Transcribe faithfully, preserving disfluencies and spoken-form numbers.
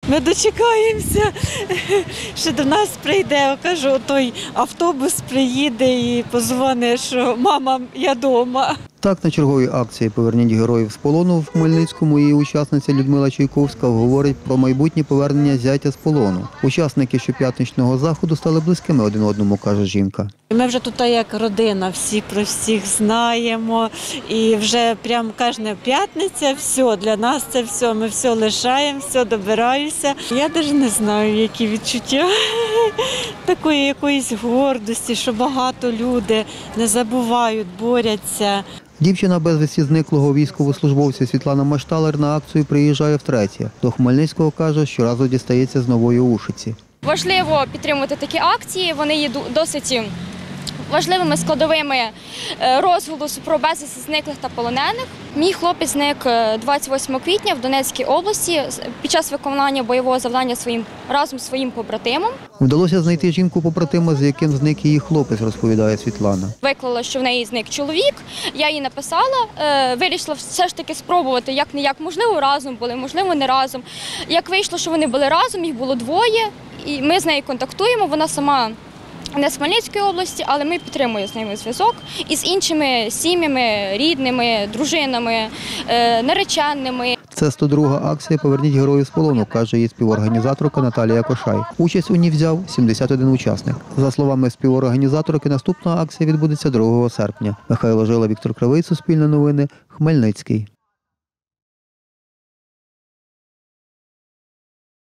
Ми дочекаємося, що до нас прийде, кажу, той автобус приїде і позвонить, що мама, я вдома. Так, на черговій акції «Поверніть героїв з полону» в Хмельницькому її учасниця Людмила Чайковська говорить про майбутнє повернення зятя з полону. Учасники щоп'ятничного заходу стали близькими один одному, каже жінка. Ми вже тут як родина, всі про всіх знаємо. І вже прям кожна п'ятниця, все, для нас це все, ми все лишаємо, все добираємося. Я навіть не знаю, які відчуття такої якоїсь гордості, що багато людей не забувають, борються. Дівчина безвісті зниклого військовослужбовця Світлана Машталер на акцію приїжджає втретє. До Хмельницького, каже, щоразу дістається з Нової Ушиці. Важливо підтримувати такі акції, вони є досить важливими складовими розголосу про безвісти зниклих та полонених. Мій хлопець зник двадцять восьмого квітня в Донецькій області під час виконання бойового завдання своїм, разом з своїм побратимом. Вдалося знайти жінку-побратима, з яким зник її хлопець, розповідає Світлана. Виклала, що в неї зник чоловік, я їй написала, вирішила все ж таки спробувати, як-не-як, можливо, разом були, можливо, не разом. Як вийшло, що вони були разом, їх було двоє, і ми з нею контактуємо, вона сама не з Хмельницької області, але ми підтримуємо з ними зв'язок і з іншими сім'ями, рідними, дружинами, нареченими. Це сто друга акція «Поверніть героїв з полону», каже її співорганізаторка Наталія Кошай. Участь у ній взяв сімдесят один учасник. За словами співорганізаторки, наступна акція відбудеться другого серпня. Михайло Жила, Віктор Кривий, Суспільне новини, Хмельницький.